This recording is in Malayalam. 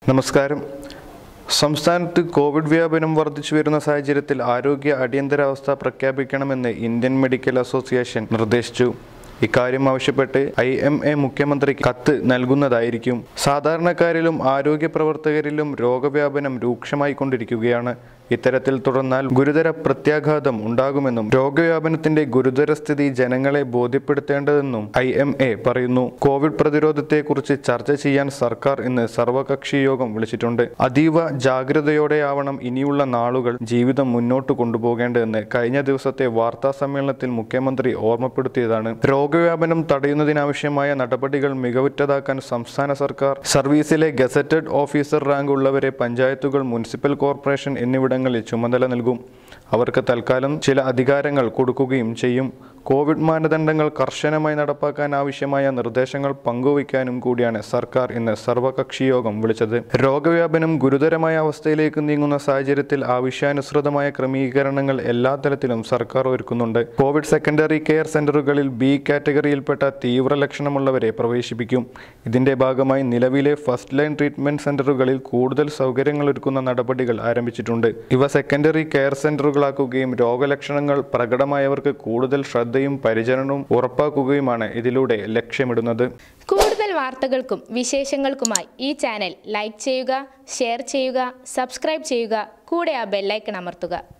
നമസ്കാരം. സംസ്ഥാനത്ത് കോവിഡ് വ്യാപനം വർദ്ധിച്ചു വരുന്ന സാഹചര്യത്തിൽ ആരോഗ്യ അടിയന്തരാവസ്ഥ പ്രഖ്യാപിക്കണമെന്ന് ഇന്ത്യൻ മെഡിക്കൽ അസോസിയേഷൻ നിർദ്ദേശിച്ചു. ഇക്കാര്യം ആവശ്യപ്പെട്ട് IMA മുഖ്യമന്ത്രിക്ക് കത്ത് നൽകുന്നതായിരിക്കും. സാധാരണക്കാരിലും ആരോഗ്യ പ്രവർത്തകരിലും രോഗവ്യാപനം രൂക്ഷമായിക്കൊണ്ടിരിക്കുകയാണ്. ഇത്തരത്തിൽ തുടർന്നാൽ ഗുരുതര പ്രത്യാഘാതം ഉണ്ടാകുമെന്നും രോഗവ്യാപനത്തിന്റെ ഗുരുതരസ്ഥിതി ജനങ്ങളെ ബോധ്യപ്പെടുത്തേണ്ടതെന്നും IMA പറയുന്നു. കോവിഡ് പ്രതിരോധത്തെക്കുറിച്ച് ചർച്ച ചെയ്യാൻ സർക്കാർ ഇന്ന് സർവകക്ഷി യോഗം വിളിച്ചിട്ടുണ്ട്. അതീവ ജാഗ്രതയോടെയാവണം ഇനിയുള്ള നാളുകൾ ജീവിതം മുന്നോട്ട് കൊണ്ടുപോകേണ്ടതെന്ന് കഴിഞ്ഞ ദിവസത്തെ വാർത്താ സമ്മേളനത്തിൽ മുഖ്യമന്ത്രി ഓർമ്മപ്പെടുത്തിയതാണ്. രോഗവ്യാപനം തടയുന്നതിനാവശ്യമായ നടപടികൾ മികവുറ്റതാക്കാൻ സംസ്ഥാന സർക്കാർ സർവീസിലെ ഗസറ്റഡ് ഓഫീസർ റാങ്ക് ഉള്ളവരെ പഞ്ചായത്തുകൾ, മുനിസിപ്പൽ കോർപ്പറേഷൻ എന്നിവിടങ്ങളിൽ ചുമതല നൽകും. അവർക്ക് തൽക്കാലം ചില അധികാരങ്ങൾ കൊടുക്കുകയും ചെയ്യും. കോവിഡ് മാനദണ്ഡങ്ങൾ കർശനമായി നടപ്പാക്കാൻ ആവശ്യമായ നിർദ്ദേശങ്ങൾ പങ്കുവയ്ക്കാനും കൂടിയാണ് സർക്കാർ ഇന്ന് സർവകക്ഷി യോഗം വിളിച്ചത്. രോഗവ്യാപനം ഗുരുതരമായ അവസ്ഥയിലേക്ക് നീങ്ങുന്ന സാഹചര്യത്തിൽ ആവശ്യാനുസൃതമായ ക്രമീകരണങ്ങൾ എല്ലാ തലത്തിലും സർക്കാർ ഒരുക്കുന്നുണ്ട്. കോവിഡ് സെക്കൻഡറി കെയർ സെന്ററുകളിൽ B കാറ്റഗറിയിൽപ്പെട്ട തീവ്ര ലക്ഷണമുള്ളവരെ പ്രവേശിപ്പിക്കും. ഇതിന്റെ ഭാഗമായി നിലവിലെ ഫസ്റ്റ് ലൈൻ ട്രീറ്റ്മെന്റ് സെന്ററുകളിൽ കൂടുതൽ സൗകര്യങ്ങൾ ഒരുക്കുന്ന നടപടികൾ ആരംഭിച്ചിട്ടുണ്ട്. ഇവ സെക്കൻഡറി കെയർ സെന്ററുകളാക്കുകയും രോഗലക്ഷണങ്ങൾ പ്രകടമായവർക്ക് കൂടുതൽ ശ്രദ്ധയും പരിചരണവും ഉറപ്പാക്കുകയുമാണ് ഇതിലൂടെ ലക്ഷ്യമിടുന്നത്. കൂടുതൽ വാർത്തകൾക്കും വിശേഷങ്ങൾക്കുമായി ഈ ചാനൽ ലൈക്ക് ചെയ്യുക, ഷെയർ ചെയ്യുക, സബ്സ്ക്രൈബ് ചെയ്യുക, കൂടെ ആ ബെല്ലൈക്കൺ അമർത്തുക.